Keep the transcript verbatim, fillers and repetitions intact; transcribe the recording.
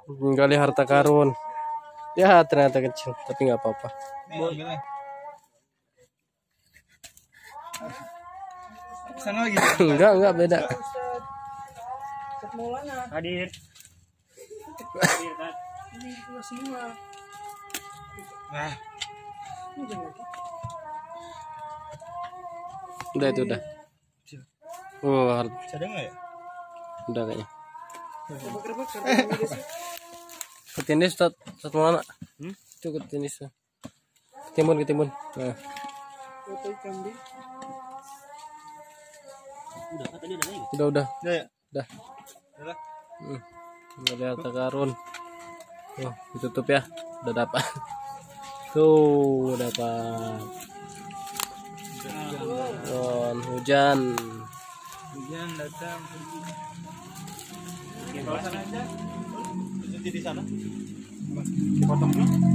Menggali harta karun. Ya ternyata kecil, tapi nggak apa-apa. Sana lagi. Enggak, enggak beda. Hadir. Hadir kan. Ini kelas semua. Nah. Udah itu udah. Oh, har- Ada nggak ya? udah kayaknya. Ketindis Ustaz, Ustaz Maulana. Hmm? Itu ketindis. Ketimbun, ketimbun. Nah. Foto ikan di. Udah kan tadi ada lagi. Udah, udah. Udah ya? Udah. Udah. Hmm. Menggali harta karun. Oh, ditutup ya. Udah dapat. Tuh, dapat. Oh, hujan. Hujan datang. Di sana aja. Berhenti di sana. Potong dulu.